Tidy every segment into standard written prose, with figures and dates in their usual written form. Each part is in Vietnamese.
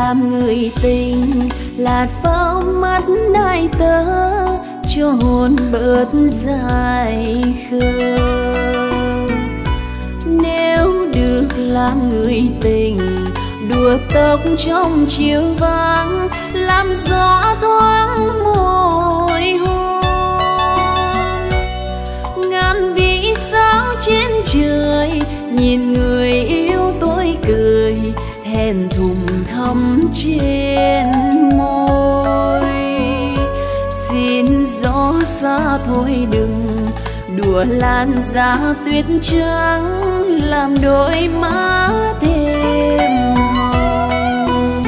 làm người tình, lạt vào mắt ai tớ cho hồn bớt dài khờ. Nếu được làm người tình, đùa tóc trong chiều vắng, làm gió thoáng môi hôn. Ngàn vì sao trên trời, nhìn người yêu tôi cười, thẹn thùng thắm trên môi. Xin gió xa thôi đừng đùa lan giá tuyết trắng, làm đôi má thêm hồng.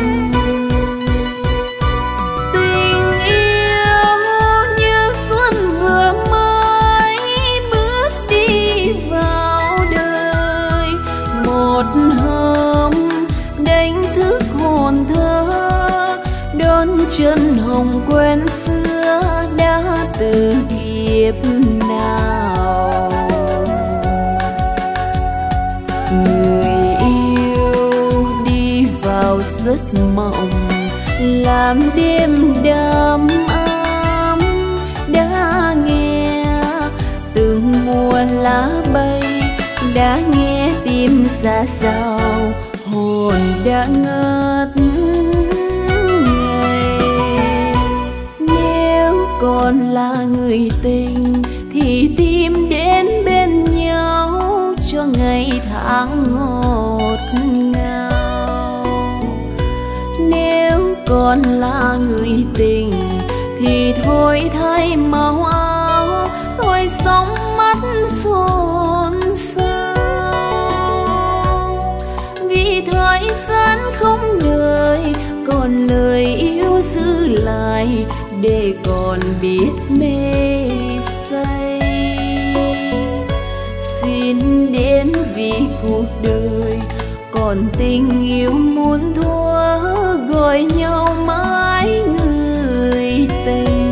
Tình yêu như xuân vừa mới bước đi vào đời, một hôm đánh thức hồn thơ, đón chân hồng quen xưa đã từ kiếp nào. Người yêu đi vào giấc mộng, làm đêm đầm ấm, đã nghe từng mùa lá bay, đã nghe tim ra sao, hồn đã ngất ngây. Nếu còn là người tình thì tìm đến bên nhau cho ngày tháng ngọt ngào. Nếu còn là người tình thì thôi thay màu áo, thôi sóng mắt xôn xao. Vì thời gian không đợi, còn lời yêu giữ lại để còn biết mê say. Xin đến vì cuộc đời còn tình yêu muốn thua, gọi nhau mãi người tình.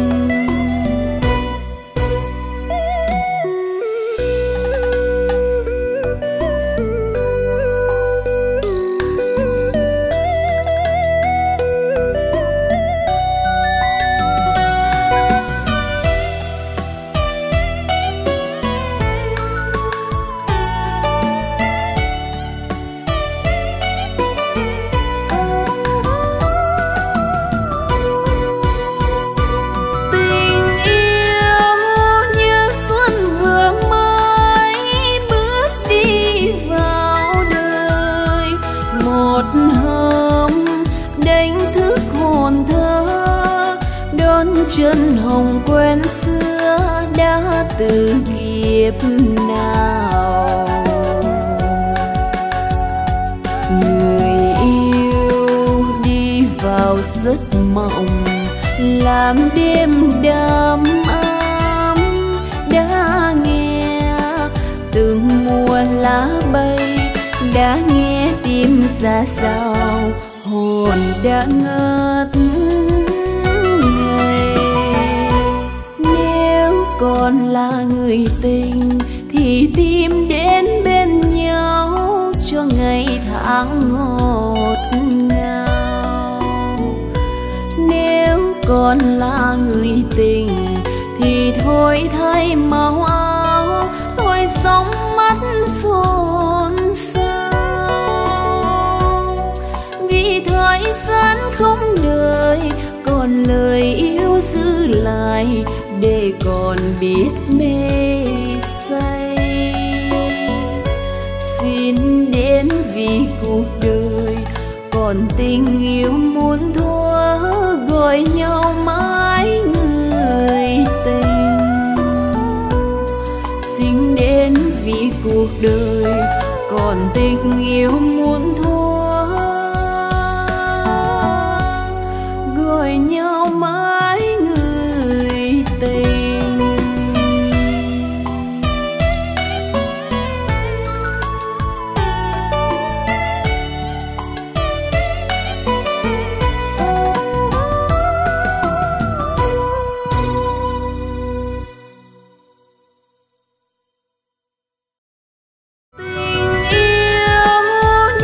Chân hồng quen xưa đã từ kiếp nào. Người yêu đi vào giấc mộng, làm đêm đầm ấm, đã nghe từng mùa lá bay, đã nghe tim ra sao, hồn đã ngất ngây. Còn là người tình thì tìm đến bên nhau cho ngày tháng ngọt ngào. Nếu còn là người tình thì thôi thay màu áo, thôi sóng mắt xôn xao. Vì thời gian không đợi, còn lời yêu giữ lại để còn biết mê say. Xin đến vì cuộc đời còn tình yêu muốn thua, gọi nhau mãi người tình. Xin đến vì cuộc đời còn tình yêu muốn thua, gọi nhau mãi người tình. Tình yêu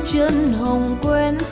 chân hồng quen